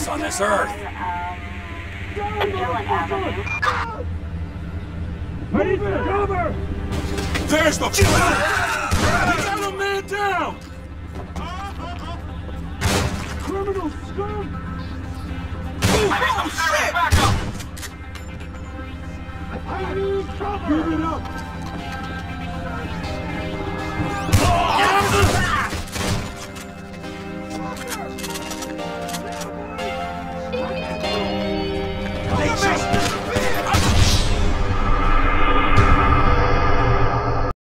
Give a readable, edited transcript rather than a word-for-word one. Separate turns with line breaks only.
on this earth.
I need cover!
There's the...
We got a man down! Criminal scum!
Oh, shit!
I need cover! Give it up!